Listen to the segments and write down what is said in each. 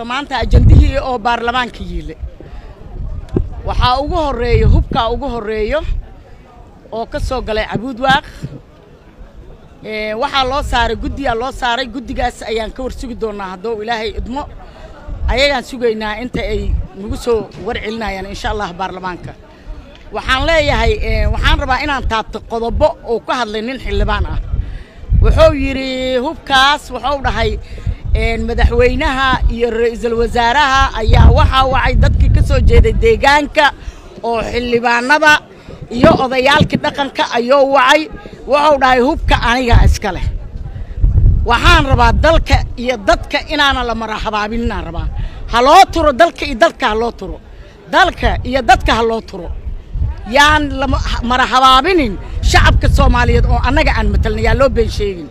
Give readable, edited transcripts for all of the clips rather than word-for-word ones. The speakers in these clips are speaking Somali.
socdo maanta ajandihii oo baarlamaanka yiile waxaa ugu horeeyo hubka ugu horeeyo oo ka soo galay Cabuudwaaq waxaa loo saaray guddigaas ayaan ka warsugi doonaa haddoo Ilaahay idmo ayagaan sugaynaa inta ay nagu soo warcelinayaan insha Allah baarlamaanka waxaan leeyahay waxaan rabaa inaan taabto qodobo oo ka hadlay nin xildhibaan ah wuxuu yiri hubkaas wuxuu dhahay madaxweynaha iyo ra'iisul wasaaraha ayaa waxa wacay dadkii ka soo jeeday deegaanka oo xildhibaanada iyo odayaalka dhaqanka ayuu wacay wuxuu dhahay hubka aniga iska leh waxaan rabaa dalka iyo dadka inaana la marhabaabinna rabaa haloo turo dalka iyo dadka haloo turo dalka iyo dadka haloo turo yaan la marhabaabinin shacabka Soomaaliyeed oo anaga aan matalnaa loo been sheegin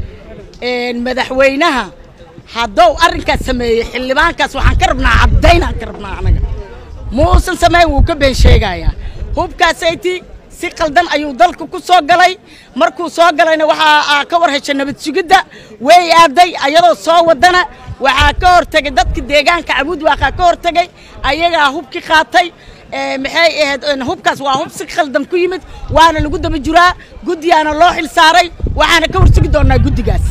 madaxweynaha hadduu arrinkaas sameeyay xildhibaankaas waxaan ka rabnaa caddaynaan ka rabnaa anaga muusan sameey wuu ka been sheegayaa hubkaasayti si qaldan ayuu dalka ku soo galay markuu soo galayna waxa ka war heshay nabad sugidda way aaday ayadoo soo wadana waxa ka hortagay dadka deegaanka Cabuudwaaq ka hortagay ayaga hubki qaatay maxay ahayd hubkaas waa hub si qaldan ku yimid waana lagu daba jiraa guddiyaana loo xil saaray waxaana ka warsugi doonaa guddigaas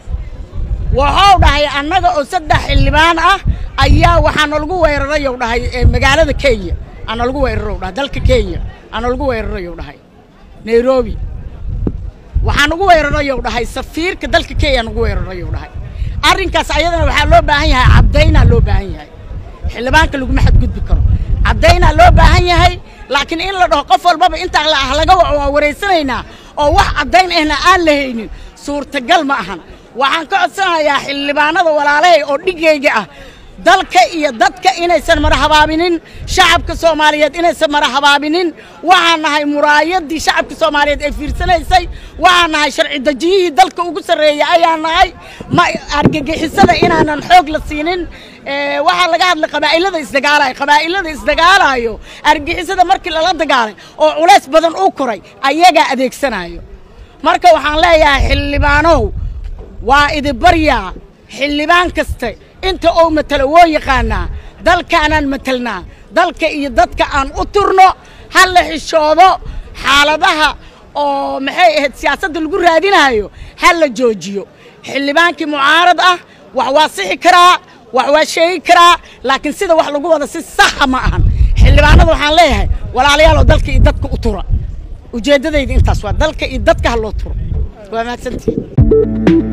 wuxuu dhahay annaga oo saddex xildhibaan ah ayaa waxaana lagu weeraray oo dhahay magaalada Kenya ana lagu weeraray dhahay dalka Kenya ana lagu weeraray oo dhahay Nairobi waxaan ugu weeraray oo dhahay safiirka dalka Kenya ugu weeraray oo dhahay arrinkaas ayadana waxa loo baahan yahay cadayna loo baahan yahay xildhibaanka lagu maxad gudbi karo cadayna loo baahan yahay laakiin in la dhaho qof walba inta laga wareysanaynaa oo wax cadayn ahna aan lahaynin suurtagal ma ahan waxaan ka codsanayaa xildhibaanada walaalahay oo dhigayga ah dalka iyo dadka inaysan marhabaabinin shacabka Soomaaliyeed inaysan marhabaabinin waxaan nahay muraayadii shacabka Soomaaliyeed ay fiirsanaysay waxaan nahay sharci dajiyihii dalka ugu sareeyay ayaan nahay ma argagixisada inaanan xoog la siinin waxa laga hadlay qabaa'ilada isdagaalayo argagixisada markii la dagaalay oo culays badan uu koray ayaga adeegsanayo marka waxaan leeyahay xildhibaanow waa idibariya xildhibaan kasta inta oo matala oo yaqaana dalkaanan matalna dalka iyo dadka aan u turno hal la xishoodo xaaladaha oo maxay ahayd siyaasadda lagu raadinayo hal la joojiyo xildhibaankii mucaarad ah wax waa sixi karaa wax waa sheegi karaa laakiin sida wax lagu wada si sax ma ahan xildhibaanada waxaan leeyahay walaalayaal oo dalka iyo dadka u tura ujeedadayda intaas waa dalka iyo dadka loo turo waa mahadsantihiin